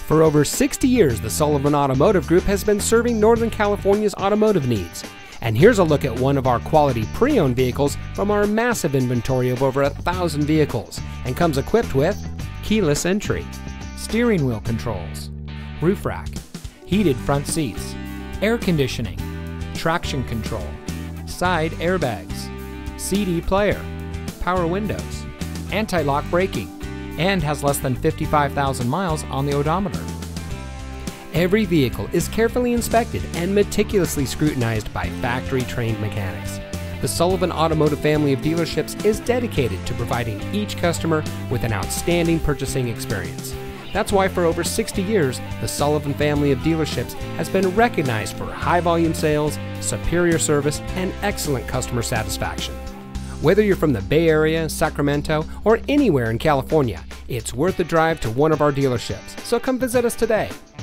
For over 60 years, the Sullivan Automotive Group has been serving Northern California's automotive needs. And here's a look at one of our quality pre-owned vehicles from our massive inventory of over 1,000 vehicles, and comes equipped with keyless entry, steering wheel controls, roof rack, heated front seats, air conditioning, traction control, side airbags, CD player, power windows, anti-lock braking, and has less than 55,000 miles on the odometer. Every vehicle is carefully inspected and meticulously scrutinized by factory-trained mechanics. The Sullivan Automotive family of dealerships is dedicated to providing each customer with an outstanding purchasing experience. That's why for over 60 years, the Sullivan family of dealerships has been recognized for high volume sales, superior service, and excellent customer satisfaction. Whether you're from the Bay Area, Sacramento, or anywhere in California, it's worth the drive to one of our dealerships, so come visit us today.